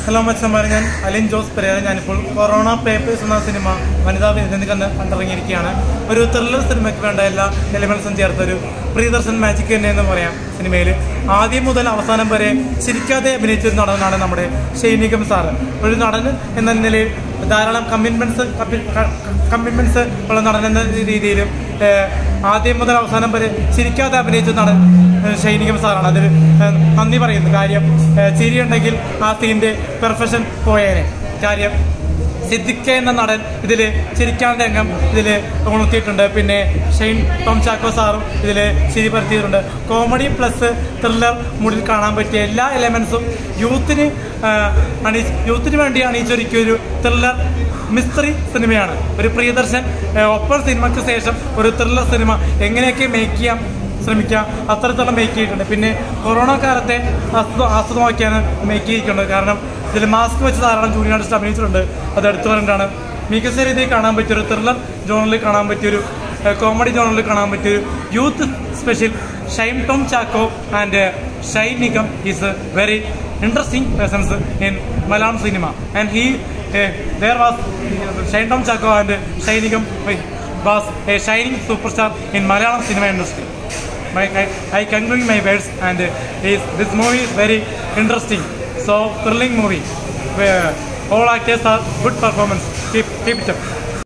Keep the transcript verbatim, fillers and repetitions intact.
Hello, മച്ചന്മാരെ, ഞാൻ അലിൻ ജോസ് പെരേര. ഞാനിപ്പോൾ കൊറോണ പേപ്പേഴ്സ് എന്ന സിനിമ വനിതാ വിരുദ്ധന് കണ്ട് കണ്ടിറങ്ങിയിരിക്കുകയാണ്. ഒരു ത്രില്ലർ സിനിമയ്ക്ക് വേണ്ട എല്ലാ എലിമെൻസും ചേർത്തൊരു പ്രിയദർശൻ മാജിക് തന്നെ എന്ന് പറയാം. സിനിമയിൽ ആദ്യം മുതൽ അവസാനം വരെ ചിരിക്കാതെ അഭിനയിച്ചൊരു നടനാണ് നമ്മുടെ ഷൈനികം സാറ്. ഒരു നടൻ എന്ന നിലയിൽ ധാരാളം കമ്മിറ്റ്മെൻറ്റ്സ് കമ്മിറ്റ്മെൻറ്റ്സ് ഉള്ള നടൻ എന്ന രീതിയിലും ആദ്യം മുതൽ അവസാനം വരെ ചിരിക്കാതെ അഭിനയിച്ച നടൻ ഷൈനികം സാറാണ്. അതിൽ നന്ദി പറയുന്നു. കാര്യം ചിരിയുണ്ടെങ്കിൽ ആ സീൻ്റെ പെർഫെക്ഷൻ പോയേനെ. കാര്യം സിദ്ദിഖ് എന്ന നടൻ ഇതിൽ ചിരിക്കാൻ രംഗം ഇതിൽ ഉണർത്തിയിട്ടുണ്ട്. പിന്നെ ഷൈൻ ടോം ചാക്കോ സാറും ഇതിൽ ചിരി പരത്തിയിട്ടുണ്ട്. കോമഡി പ്ലസ് ത്രില്ലർ മൂഡിൽ കാണാൻ പറ്റിയ എല്ലാ എലമെൻസും യൂത്തിന് അണി യൂത്തിന് വേണ്ടി അണിയിച്ചൊരുക്കിയൊരു ത്രില്ലർ മിസ്റ്ററി സിനിമയാണ്. ഒരു പ്രിയദർശൻ ഒപ്പം സിനിമയ്ക്ക് ശേഷം ഒരു ത്രില്ലർ സിനിമ എങ്ങനെയൊക്കെ മേക്ക് ചെയ്യാൻ ശ്രമിക്കുക, അത്തരത്തിലുള്ള മേക്ക് ചെയ്തിട്ടുണ്ട്. പിന്നെ കൊറോണ കാലത്തെ ആസ്വ ആസ്വദമാക്കിയാണ് മേക്ക് ചെയ്തിട്ടുണ്ട്. കാരണം ഇതിൽ മാസ്ക് വെച്ച് ധാരാളം ജൂനിയർ ആർട്ടിസ്റ്റ് അഭിനയിച്ചിട്ടുണ്ട്. അത് എടുത്തു പറഞ്ഞിട്ടാണ് മികച്ച രീതിയിൽ കാണാൻ പറ്റിയൊരു ത്രില്ലർ ജോണറിൽ കാണാൻ പറ്റിയൊരു കോമഡി ജോണറിൽ കാണാൻ പറ്റിയൊരു youth special. Shine Tom Chacko and Shine Nigam is very interesting presence in Malayalam cinema, and he uh, there was Shine Tom Chako and Shine Nigam was a shining superstar in Malayalam cinema industry. My, I, I conclude my words, and uh, is, this movie is very interesting, so thrilling movie where all actors are good performance. Keep keep it up.